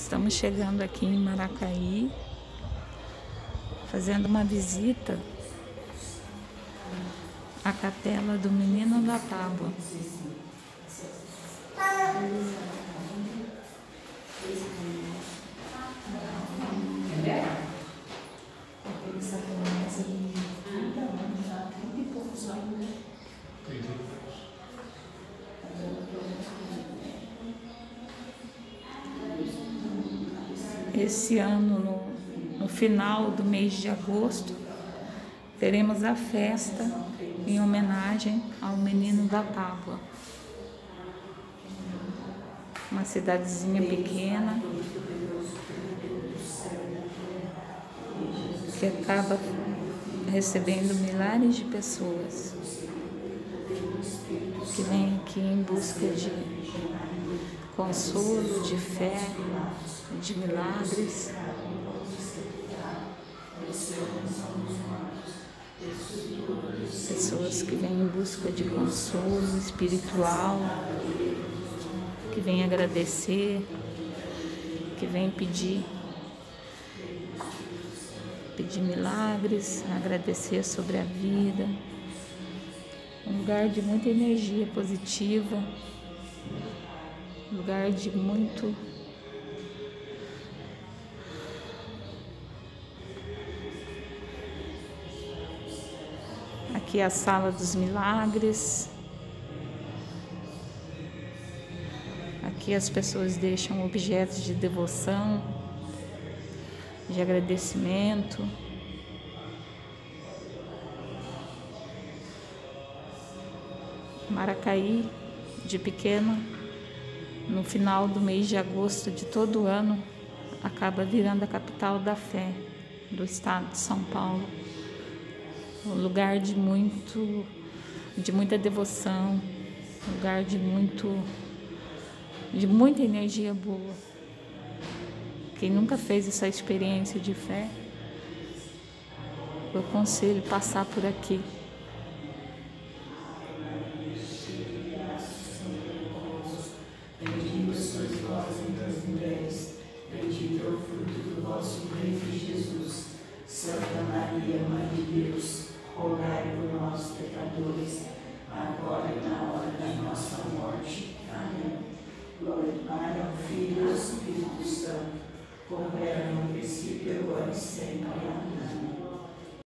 Estamos chegando aqui em Maracaí, fazendo uma visita à Capela do Menino da Tábua. Esse ano, no final do mês de agosto, teremos a festa em homenagem ao Menino da Tábua. Uma cidadezinha pequena que acaba recebendo milhares de pessoas que vêm aqui em busca de consolo, de fé, de milagres. Pessoas que vêm em busca de consolo espiritual, que vêm agradecer, que vêm pedir milagres, agradecer sobre a vida. Um lugar de muita energia positiva, um lugar de muito aqui é a Sala dos Milagres. Aqui as pessoas deixam objetos de devoção, de agradecimento. Maracaí, de pequena, no final do mês de agosto de todo ano, acaba virando a capital da fé do estado de São Paulo. Um lugar de muita devoção, um lugar de muita energia boa. Quem nunca fez essa experiência de fé, eu aconselho passar por aqui. Bendita sois vós entre as mulheres, bendito é o fruto do vosso ventre, Jesus. Santa Maria, Mãe de Deus, rogai por nós, pecadores, agora e na hora da nossa morte. Amém. Glória ao Pai, ao Filho e ao Espírito Santo, como era no princípio, agora e sempre. Amém.